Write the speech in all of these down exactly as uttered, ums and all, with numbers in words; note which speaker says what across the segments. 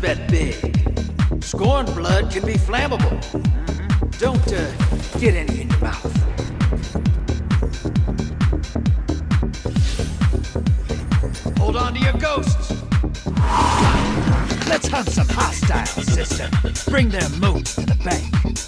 Speaker 1: bet big. Scorn blood can be flammable. Don't uh, get any in your mouth. Hold on to your ghosts. Let's hunt some hostiles, sister. Bring their moats to the bank.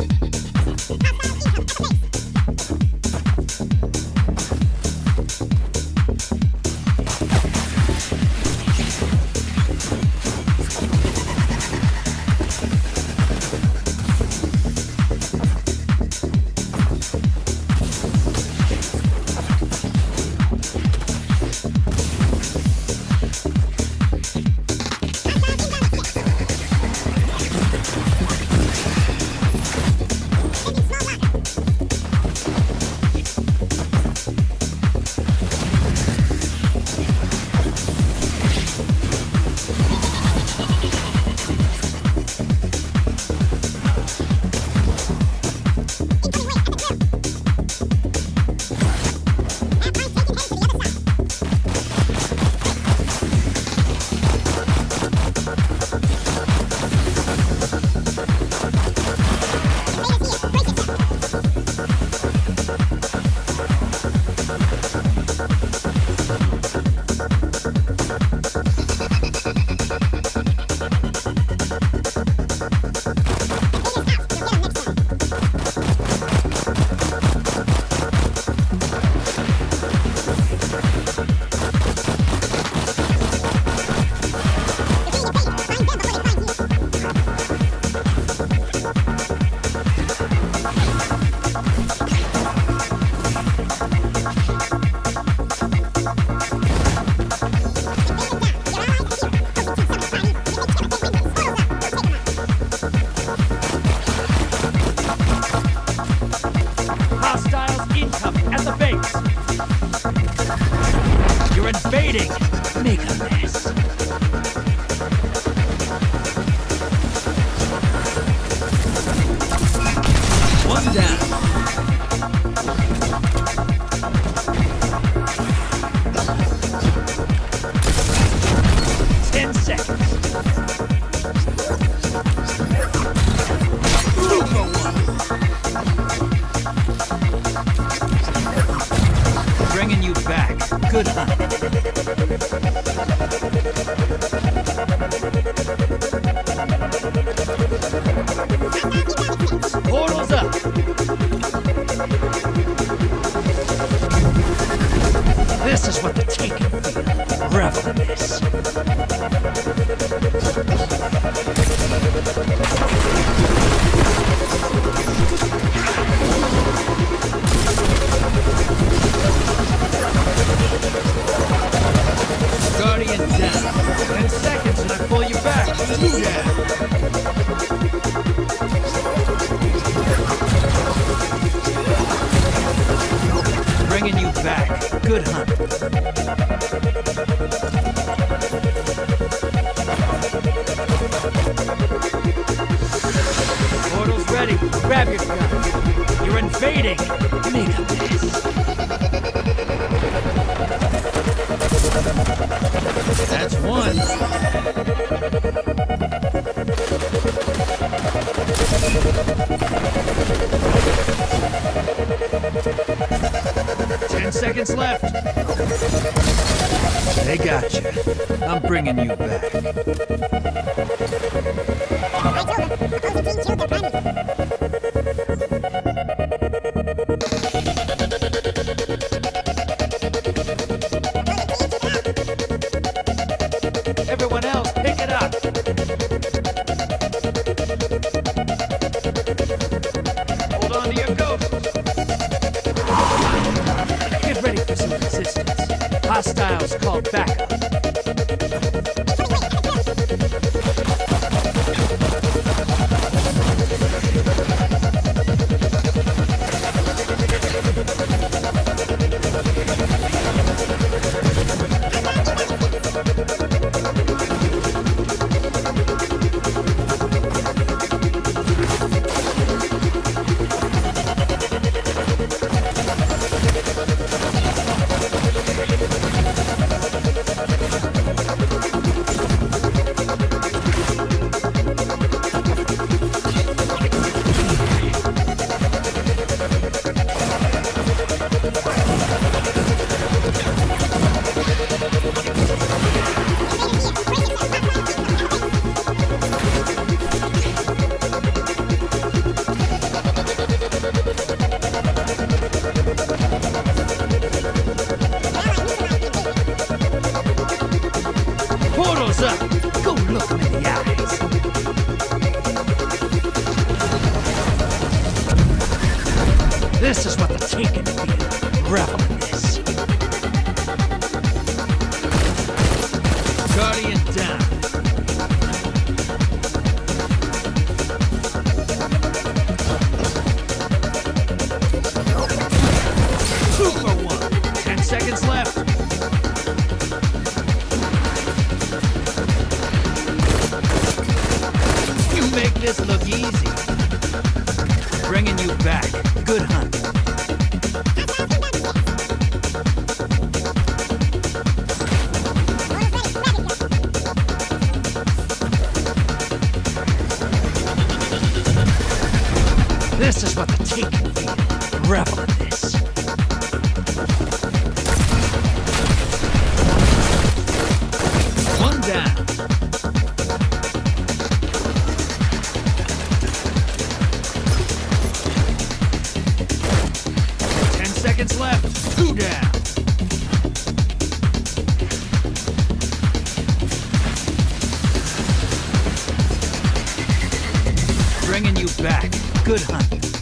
Speaker 1: Invading! Make a mess. One down. Ten seconds. Two for one. Bringing you back. Good hunt. Portal's up. This is what the Taken feel. Revel in this. Guardian down. Ten seconds and I pull you back. Two down. Bringing you back. Good hunt. Portal's ready. Grab your gun. You're invading. Make a mess. That's one. Ten seconds left. They got you. I'm bringing you back. Everyone else, pick it up. Hold on to your ghost. Get ready for some resistance. Hostiles called backup. paws up. Go look him in the eyes. This is what the Taken feel. Revel in this. Guardian down. Two for one. Ten seconds left. You make this look easy. Bringing you back. Good hunt. This is what the Taken feel. Revel in this. One down. Ten seconds left. Two down. Bringing you back. Good hunt.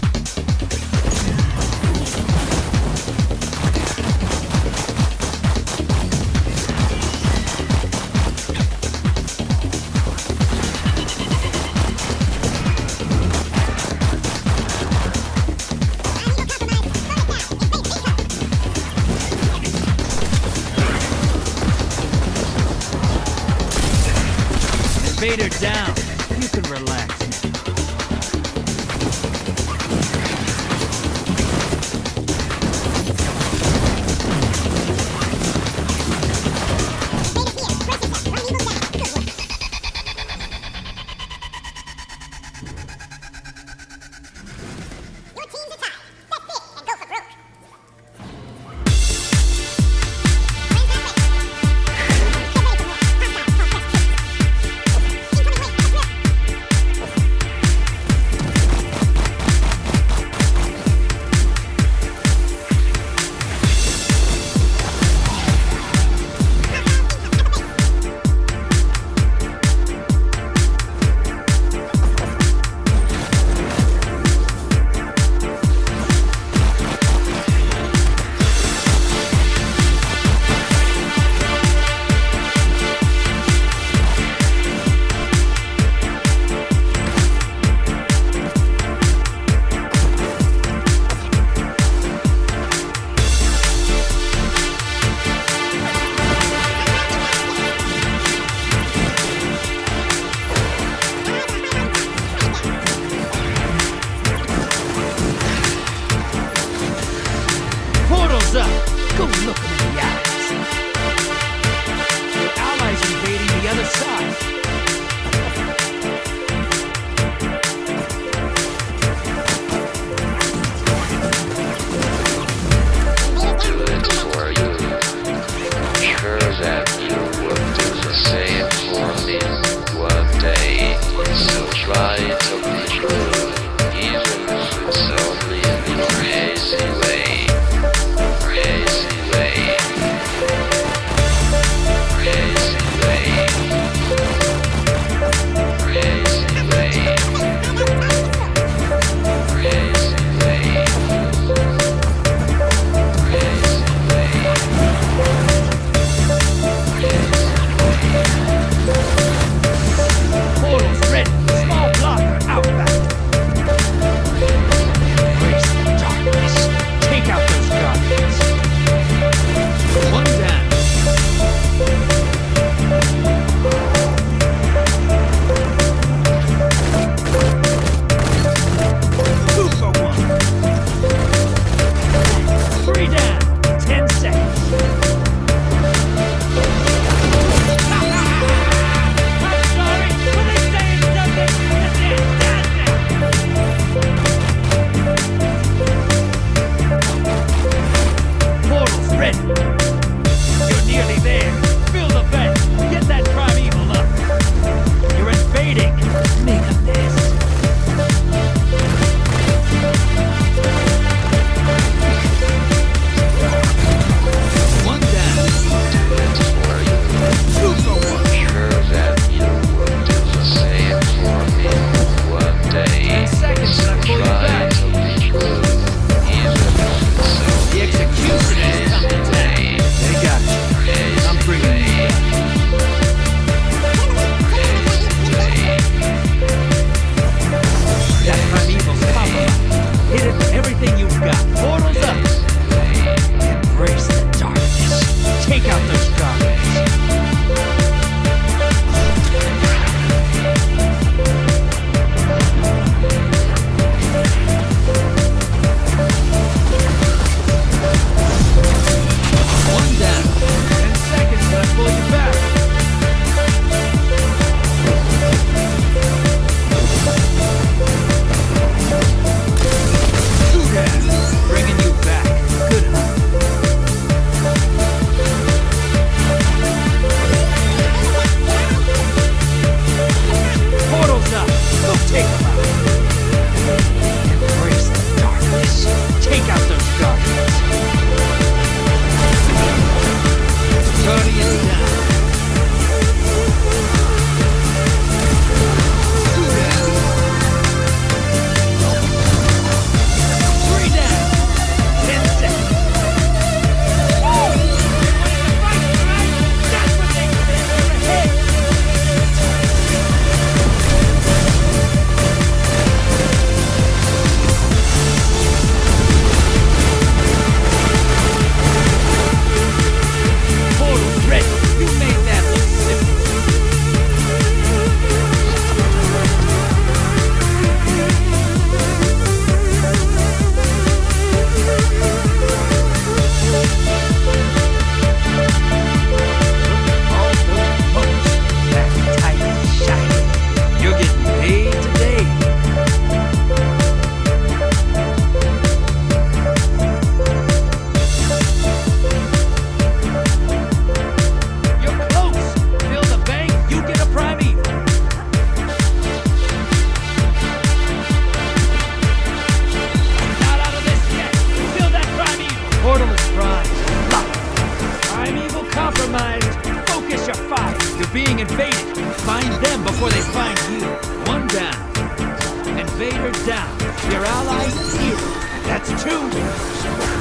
Speaker 1: Invader down. You can relax. It's two years.